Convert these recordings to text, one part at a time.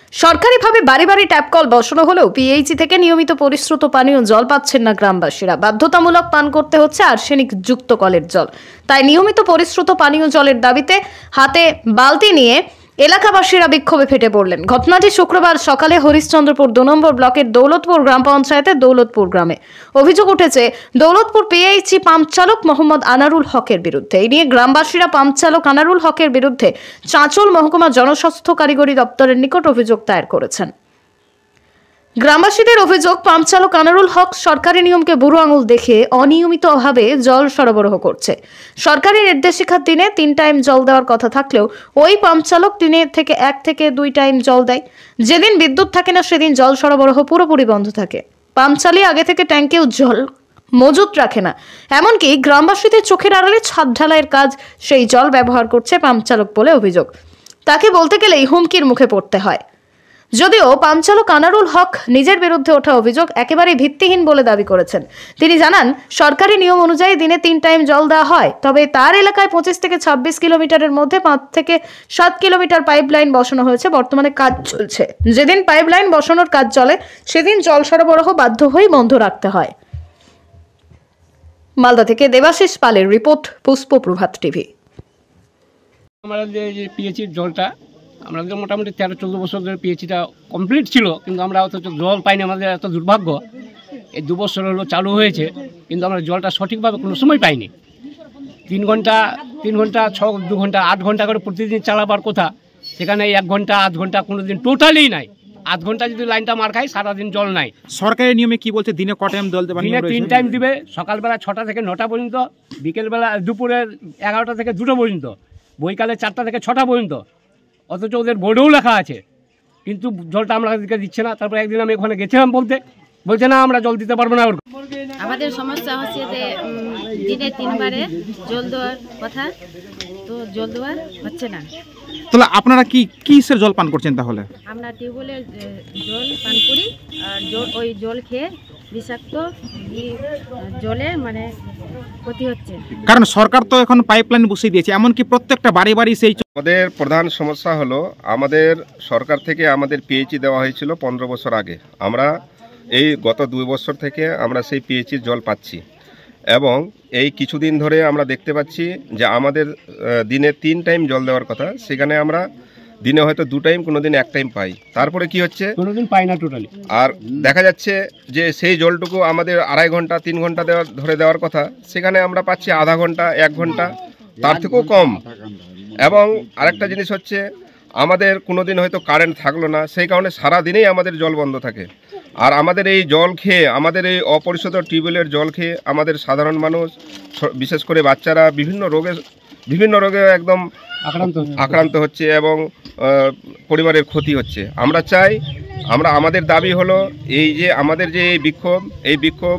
সরকারিভাবে বাড়ি বাড়ি ট্যাপ কল বসানো হলেও পিএইচি থেকে নিয়মিত পরিশ্রুত পানীয় জল পাচ্ছেন না গ্রামবাসীরা। বাধ্যতামূলক পান করতে হচ্ছে আর্সেনিক যুক্ত কলের জল। তাই নিয়মিত পরিশ্রুত পানীয় জলের দাবিতে হাতে বালতি নিয়ে এলাকাবাসীরা বিক্ষোভে ফেটে পড়লেন। ঘটনাটি শুক্রবার সকালে হরিশ্চন্দ্রপুর 2 নম্বর ব্লকের দৌলতপুর গ্রাম পঞ্চায়েতের দৌলতপুর গ্রামে। অভিযোগ উঠেছে দৌলতপুর পিএইচি পাম্প চালক মোহাম্মদ আনারুল হকের বিরুদ্ধে। এই নিয়ে গ্রামবাসীরা পাম্প চালক আনারুল হকের বিরুদ্ধে চাঁচল মহকুমা জনস্বাস্থ্য কারিগরি দপ্তরের নিকট অভিযোগ দায়ের করেছেন। গ্রামবাসীদের অভিযোগ, পাম্প চালক আনারুল হক সরকারি নিয়মকে বুড়ো আঙুল দেখে অনিয়মিতভাবে জল সরবরাহ করছে। সরকারি নির্দেশিকার দিনে 3 টাইম জল দেওয়ার কথা থাকলেও ওই পাম্প চালক দিনে থেকে 1 থেকে 2 টাইম জল দেয়। যেদিন বিদ্যুৎ থাকে না সেদিন জল সরবরাহ পুরোপুরি বন্ধ থাকে। পাম্প চালিয়ে আগে থেকে ট্যাঙ্কেও জল মজুত রাখে না। এমনকি গ্রামবাসীদের চোখের আড়ালে ছাদ ঢালাইয়ের কাজ সেই জল ব্যবহার করছে পাম্প চালক বলে অভিযোগ। তাকে বলতে গেলেই হুমকির মুখে পড়তে হয়। যদিও পাম্প চালক আনারুল হক নিজের বিরুদ্ধে ওঠা অভিযোগ একেবারে ভিত্তিহীন বলে দাবি করেছেন। তিনি জানান, সরকারি নিয়ম অনুযায়ী দিনে 3 টাইম জল দেওয়া হয়, তবে তার এলাকায় 25 থেকে 26 কিলোমিটারের মধ্যে 5 থেকে 7 কিলোমিটার পাইপলাইন বসানো হয়েছে। বর্তমানে কাজ চলছে। যেদিন পাইপলাইন বসানোর কাজ চলে সেদিন জল সরবরাহ বাধ্য হয়ে বন্ধ রাখতে হয়। মালদা থেকে দেবাশিস পালের রিপোর্ট, পুষ্প প্রভাত টিভি। আমরা যে পিএইচির জলটা আমাদের মোটামুটি 13-14 বছর ধরে পিএইচিটা কমপ্লিট ছিল, কিন্তু আমরা অত জল পাইনি। আমাদের এত দুর্ভাগ্য, এই 2 বছর হলো চালু হয়েছে, কিন্তু আমরা জলটা সঠিকভাবে কোনো সময় পাইনি। 3 ঘন্টা 2 ঘন্টা 8 ঘন্টা করে প্রতিদিন চালাবার কথা, সেখানে 1 ঘন্টা 8 ঘন্টা কোনো দিন টোটালি নাই। 8 ঘন্টা যদি লাইনটা মার খায় সারাদিন জল নাই। সরকারি নিয়মে কি বলছে, দিনে ক টাইম জল দেবে? দিনে 3 টাইম দিবে, সকালবেলা 6টা থেকে 9টা পর্যন্ত, বিকেলবেলা দুপুরের 11টা থেকে 2টা পর্যন্ত, বৈকালে 4টা থেকে 6টা পর্যন্ত। অথচ ওদের বোর্ডেও লেখা আছে, কিন্তু জলটা আমরা দিচ্ছে না। তারপর একদিন আমি ওখানে গেছিলাম, বলছে না আমরা জল দিতে পারবো না। আমাদের সমস্যা হচ্ছে যে দিনে 3 বারে জল দেওয়ার কথা, তো জল দেওয়া হচ্ছে না। তাহলে আপনারা কিসের জল পান করছেন? তাহলে আমরা টিউবওয়েলের জল পান করি, আর ওই জল খেয়ে বিষাক্ত জলে মানে ক্ষতি হচ্ছে। কারণ সরকার তো এখন পাইপলাইন বসিয়ে দিয়েছে, এমনকি প্রত্যেকটা বাড়ি বাড়ি সেই। আমাদের প্রধান সমস্যা হলো, আমাদের সরকার থেকে আমাদের পিএইচি দেওয়া হয়েছিল 15 বছর আগে। আমরা এই গত 2 বছর থেকে আমরা সেই পিএইচির জল পাচ্ছি, এবং এই কিছুদিন ধরে আমরা দেখতে পাচ্ছি যে আমাদের দিনে 3 টাইম জল দেওয়ার কথা, সেখানে আমরা দিনে হয়তো 2 টাইম, কোনো দিন 1 টাইম পাই। তারপরে কি হচ্ছে, কোনোদিন পাই না টোটালি। আর দেখা যাচ্ছে যে সেই জলটুকু আমাদের 2.5 ঘন্টা 3 ঘন্টা ধরে দেওয়ার কথা, সেখানে আমরা পাচ্ছি আধা ঘন্টা 1 ঘন্টা, তার থেকেও কম। এবং আরেকটা জিনিস হচ্ছে, আমাদের কোনো দিন হয়তো কারেন্ট থাকলো না, সেই কারণে সারা দিনেই আমাদের জল বন্ধ থাকে। আর আমাদের এই জল খেয়ে, আমাদের এই অপরিশোধিত টিউবওয়েলের জল খেয়ে আমাদের সাধারণ মানুষ, বিশেষ করে বাচ্চারা বিভিন্ন রোগে একদম আক্রান্ত হচ্ছে, এবং পরিবারের ক্ষতি হচ্ছে। আমরা চাই, আমাদের দাবি হলো এই যে আমাদের যে এই বিক্ষোভ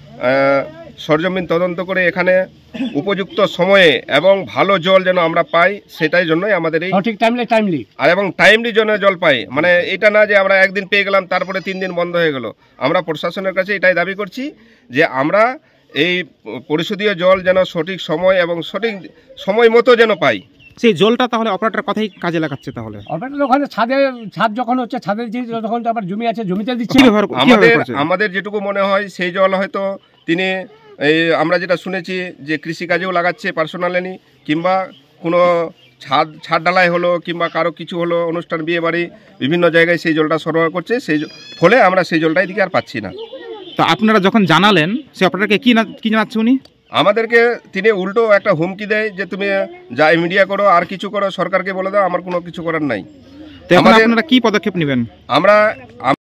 সরজমিন তদন্ত করে এখানে উপযুক্ত সময়ে এবং ভালো জল যেন আমরা পাই, সেটাই জন্যই আমাদের এই সঠিক টাইমলি আর এবং টাইমলি জন্য জল পাই। মানে এটা না যে আমরা একদিন পেয়ে গেলাম তারপরে 3 দিন বন্ধ হয়ে গেল। আমরা প্রশাসনের কাছে এটাই দাবি করছি যে আমরা এই পরিশোধীয় জল যেন সঠিক সময় এবং সঠিক সময় মতো যেন পাই। সেই জলটা তাহলে অপারেটর কথাই কাজে লাগাচ্ছে। তাহলে অপারেটর ওখানে ছাদ যখন হচ্ছে, ছাদের যে যখন আবার জমি আছে জমিতে দিচ্ছে। আমাদের যেটুকু মনে হয় সেই জল হয়তো তিনি আমরা যেটা শুনেছি যে কৃষিকাজেও লাগাচ্ছে পার্সোনালি, কিংবা কোনো ছাদ ডালাই হলো, কিংবা কারো কিছু হলো, অনুষ্ঠান বিয়ে বাড়ি, বিভিন্ন জায়গায় সেই জলটা সরবরাহ করছে। সেই ফলে আমরা সেই জলটা এদিকে আর পাচ্ছি না। তো আপনারা যখন জানালেন, সে অপারেটরকে কি জানাচ্ছে উনি? আমাদেরকে তিনি উল্টো একটা হুমকি দেয় যে তুমি যা মিডিয়া করো আর কিছু করো, সরকারকে বলে দাও, আমার কোনো কিছু করার নাই। আপনারা কি পদক্ষেপ নেবেন? আমরা